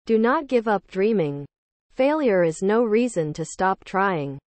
Do not give up dreaming. Failure is no reason to stop trying.